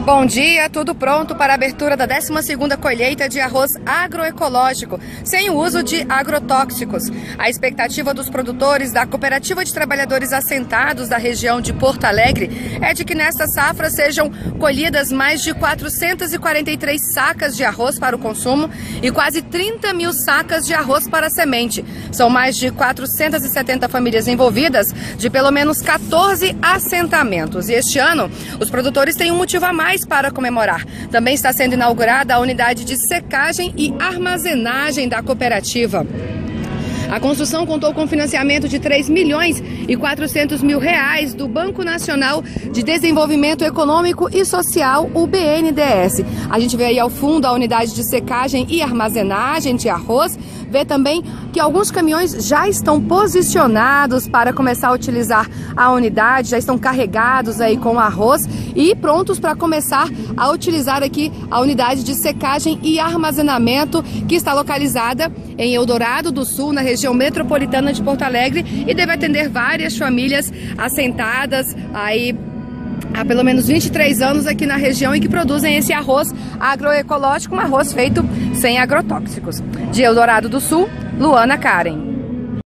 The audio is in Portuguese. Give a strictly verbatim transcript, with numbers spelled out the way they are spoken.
Bom dia, tudo pronto para a abertura da décima segunda colheita de arroz agroecológico, sem o uso de agrotóxicos. A expectativa dos produtores da Cooperativa de Trabalhadores Assentados da região de Porto Alegre é de que nesta safra sejam colhidas mais de quatrocentas e quarenta e três sacas de arroz para o consumo e quase trinta mil sacas de arroz para semente. São mais de quatrocentas e setenta famílias envolvidas de pelo menos quatorze assentamentos. E este ano, os produtores têm um motivo a mais para comemorar. Também está sendo inaugurada a unidade de secagem e armazenagem da cooperativa. A construção contou com financiamento de três milhões e quatrocentos mil reais do Banco Nacional de Desenvolvimento Econômico e Social, o B N D E S. A gente vê aí ao fundo a unidade de secagem e armazenagem de arroz. Vê também que alguns caminhões já estão posicionados para começar a utilizar a unidade, já estão carregados aí com arroz e prontos para começar a utilizar aqui a unidade de secagem e armazenamento, que está localizada em Eldorado do Sul, na região metropolitana de Porto Alegre, e deve atender várias famílias assentadas aí há pelo menos vinte e três anos aqui na região e que produzem esse arroz agroecológico, um arroz feito sem agrotóxicos. De Eldorado do Sul, Luana Karen.